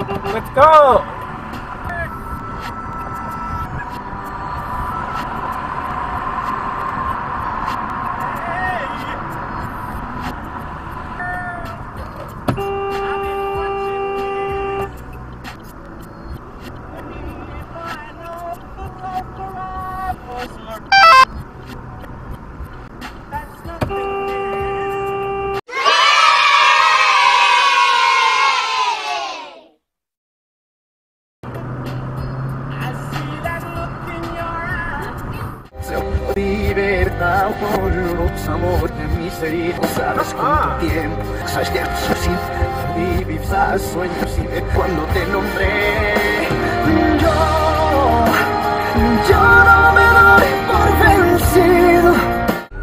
Let's go! Libertad por los amores de mis heridos, sabes cuánto tiempo, sabes que eso sí, vivir sueños y de cuando te nombré. Yo no me doy por vencido.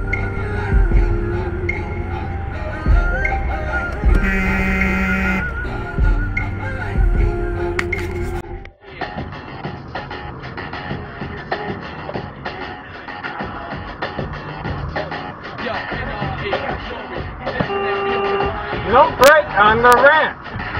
No break on the ramp.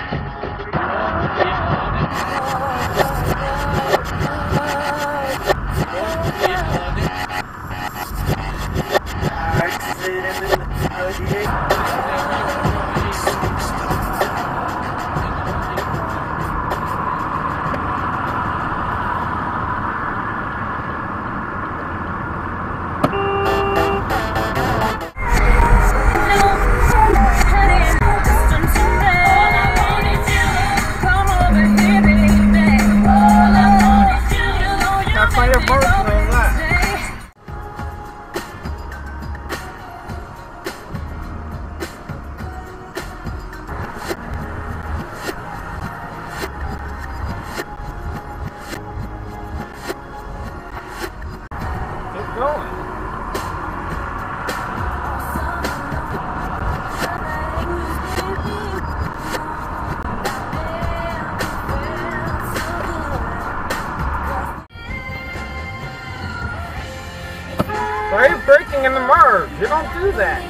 Why are you braking in the merge? You don't do that.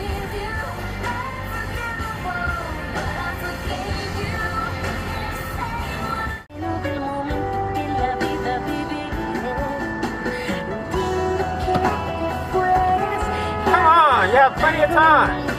Come on, you have plenty of time.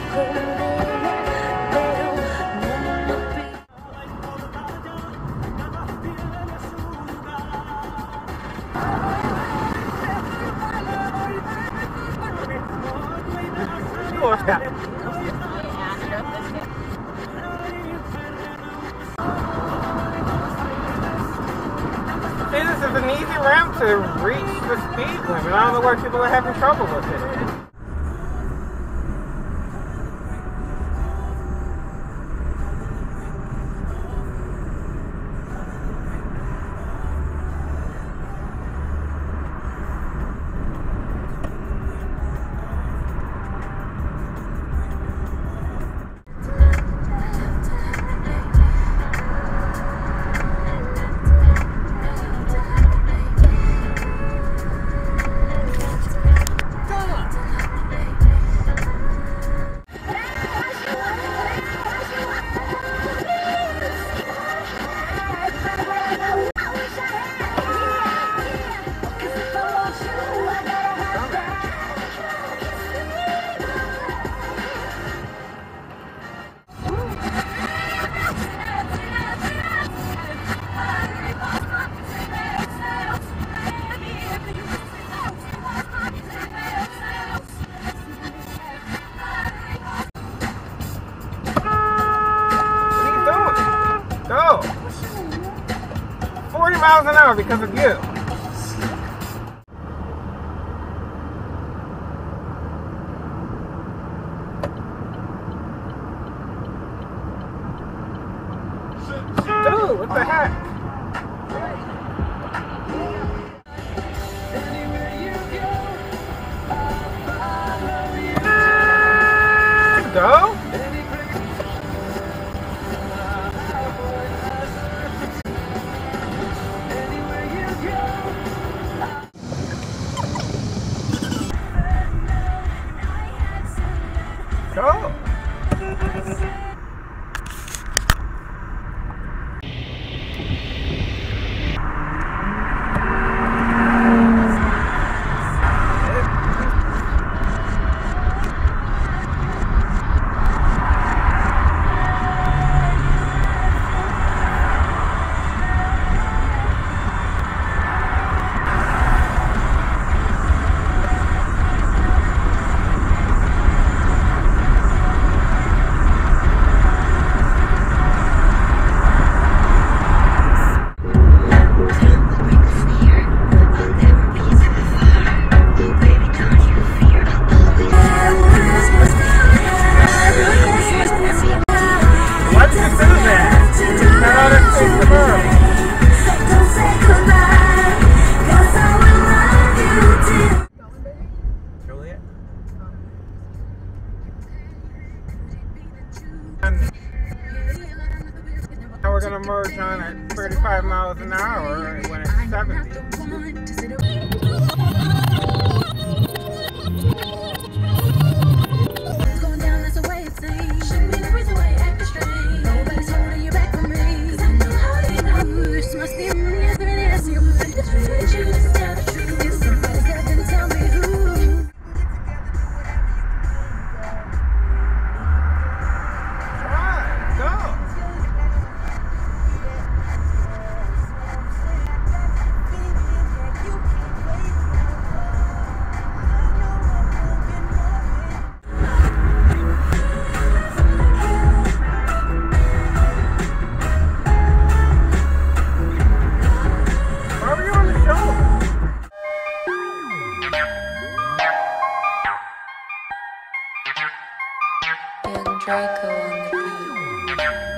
See, this is an easy ramp to reach the speed limit. I don't know why people are having trouble with it. Go! 40 miles an hour because of you. Dude, what the heck? Go? Go! 「 And now we're gonna merge on at 35 miles an hour when it's 70. Young Draco on the beat.